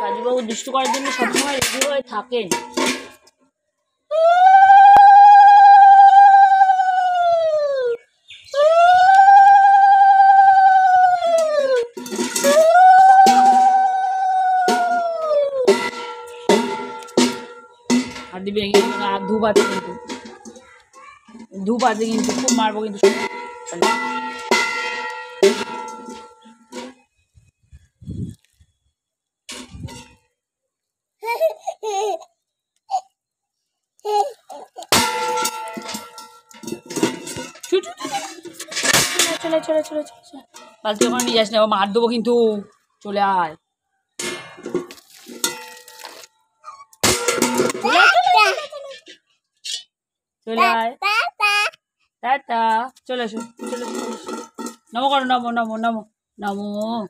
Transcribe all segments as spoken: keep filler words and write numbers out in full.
কাজুবাবু দুষ্টু করার জন্য সবসময় রেডি হয়ে থাকেন। আর দিবে আর ধূপ আছে কিন্তু, ধূপ আছে কিন্তু খুব মারবো কিন্তু। চলে চলে চলে চলে বালতি ওখানে নিয়ে যাস না, মার দেবো কিন্তু। চলে আয়, চলে আয়, টাটা, চলে এসো, চলে এসো, নমো করো, নমো নমো নমো নমো।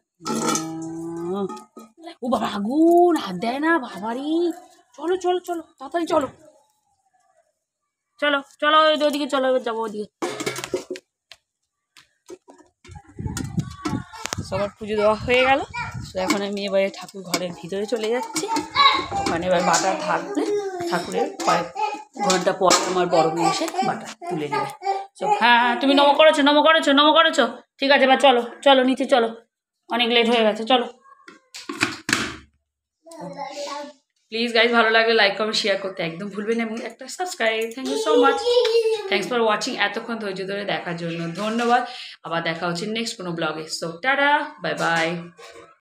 ও বাবা আগুন, হাত দেয় না বাবারি। চলো চলো চলো তাড়াতাড়ি চলো, চলো চলো ওদিকে চলো, এবার যাবো ওদিকে। সবার পুজো দেওয়া হয়ে গেল, তো এখন আমি এবারে ঠাকুর ঘরের ভিতরে চলে যাচ্ছি। ওখানে এবার বাটা থাকবে, ঠাকুরের কয়েক ঘন্টা পর আমার বড় মেয়ে এসে বাটা তুলে নেবে। তো হ্যাঁ হ্যাঁ তুমি নমো করেছো, নমো করেছো, নমো করেছো, ঠিক আছে এবার চলো চলো নিচে চলো, অনেক লেট হয়ে গেছে, চলো। প্লিজ গাইজ ভালো লাগলে লাইক কমেন্ট শেয়ার করতে একদম ভুলবেন না, এবং একটা subscribe. Thank you so much, thanks for watching, এতক্ষণ ধৈর্য ধরে দেখার জন্য ধন্যবাদ। আবার দেখা হচ্ছে নেক্সট কোনো ব্লগে। So tata, bye by.